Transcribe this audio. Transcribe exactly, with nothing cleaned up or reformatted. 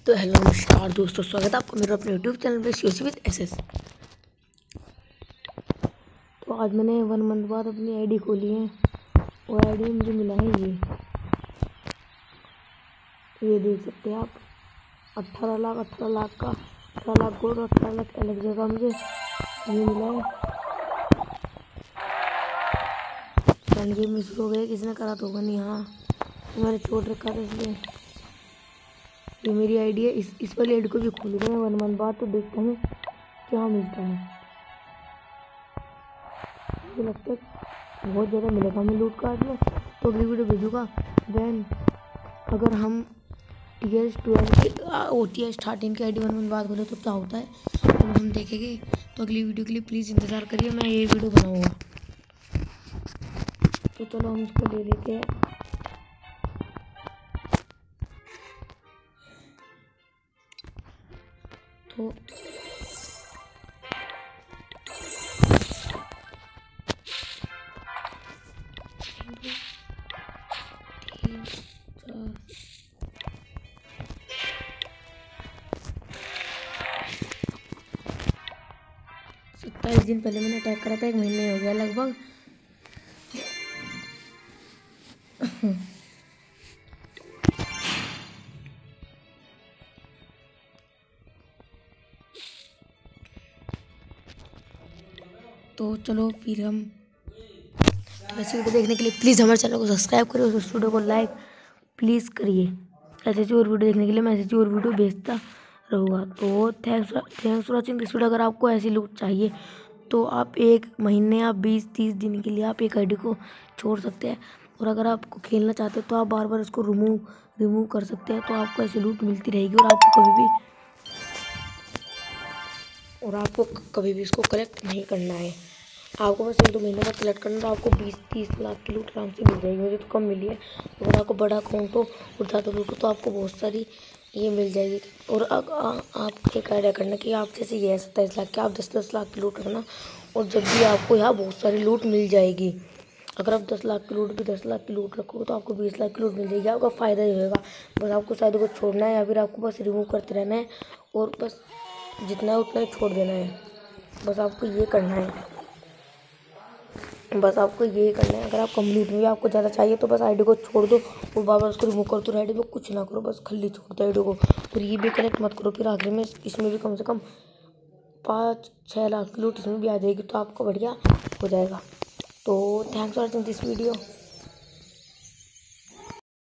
तो हेलो नमस्कार दोस्तों, स्वागत है आपका मेरे अपने यूट्यूब चैनल पे सीओसी विद एसएस। तो आज मैंने वन मंथ बाद अपनी आईडी खोली है और आईडी में मुझे मिला है ये ये देख सकते हैं आप। अट्ठारह लाख अट्ठारह लाख का अठारह लाख गोल्ड और अठारह लाख एलेक्सा का मुझे ये मिला है। फ्रेंड गेम मिस हो गया, किसने करा तो होगा नहीं। हाँ, तो मैंने छोड़ रखा था इसलिए ये मेरी आईडी है। इस इस वाली आईडी को भी खोलूँगा मैं वन मंथ बाद, तो देखते हैं क्या मिलता है। मुझे लगता है बहुत ज़्यादा मिलेगा हमें लूट कार्ड में, तो अगली वीडियो भेजूँगा। देन अगर हम T S twelve O T S thirteen की आईडी वन मंथ बाद खोले तो क्या होता है तो हम देखेंगे। तो अगली वीडियो के लिए प्लीज़ इंतज़ार करिए, मैं ये वीडियो बनाऊँगा। तो चलो हम इसको ले लेते हैं। तो सत्ताईस दिन पहले मैंने अटैक करा था, एक महीने हो गया लगभग। तो चलो फिर हम ऐसी वीडियो देखने के लिए प्लीज़ हमारे चैनल को सब्सक्राइब करिए और इस वीडियो को लाइक प्लीज़ करिए। ऐसे ऐसी और वीडियो देखने के लिए मैं ऐसी और वीडियो भेजता रहूँगा। तो thanks thanks for watching this video. अगर आपको ऐसी लूट चाहिए तो आप एक महीने या बीस तीस दिन के लिए आप एक आईडी को छोड़ सकते हैं, और अगर आपको खेलना चाहते हैं तो आप बार बार इसको रिमूव रिमूव कर सकते हैं। तो आपको ऐसी लूट मिलती रहेगी और आपको कभी भी और आपको कभी भी इसको कलेक्ट नहीं करना है। आपको बस एक दो महीने बाद कलेक्ट करना, तो आपको बीस तीस लाख की लूट आराम से मिल जाएगी। मुझे तो कम मिली है। अगर आपको बड़ा अकाउंट हो और ज़्यादा लूट हो तो आपको बहुत सारी ये मिल जाएगी। और अग, आ, आप एक आइडिया करना कि आप जैसे ये है सत्ताईस लाख की, आप दस दस लाख की लूट रखना, और जब भी आपको यहाँ बहुत सारी लूट मिल जाएगी। अगर आप दस लाख की लूट भी दस लाख की लूट रखोगे तो आपको बीस लाख की लूट मिल जाएगी। आपका फ़ायदा ही होगा। बस आपको शायद को छोड़ना है या फिर आपको बस रिमूव करते रहना है, और बस जितना है उतना ही छोड़ देना है। बस आपको ये करना है बस आपको ये करना है। अगर आप कम लूट में भी आपको ज़्यादा चाहिए तो बस आईडी को छोड़ दो और बार बार उसको रिमूव कर दो। आईडी में कुछ ना करो, बस खाली छोड़ दो आईडी को, और ये भी कलेक्ट मत करो। फिर आखिर में इसमें भी कम से कम पाँच छः लाख की लूट इसमें भी आ जाएगी, तो आपको बढ़िया हो जाएगा। तो thanks for watching this video.